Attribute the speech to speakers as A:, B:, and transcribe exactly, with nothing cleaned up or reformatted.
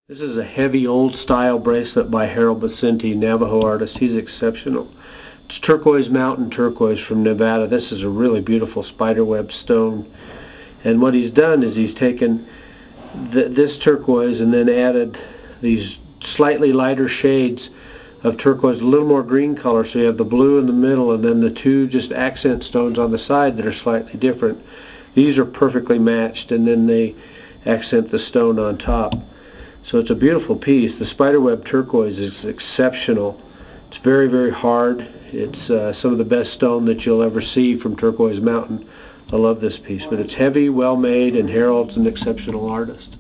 A: This is a heavy old style bracelet by Harold Vicente, Navajo artist. He's exceptional. It's turquoise mountain turquoise from Nevada. This is a really beautiful spiderweb stone. And what he's done is he's taken th this turquoise and then added these slightly lighter shades of turquoise, a little more green color, so you have the blue in the middle and then the two just accent stones on the side that are slightly different. These are perfectly matched, and then they accent the stone on top. So it's a beautiful piece. The spiderweb turquoise is exceptional. It's very, very hard. It's uh, some of the best stone that you'll ever see from Turquoise Mountain. I love this piece, but it's heavy, well made, and Harold's an exceptional artist.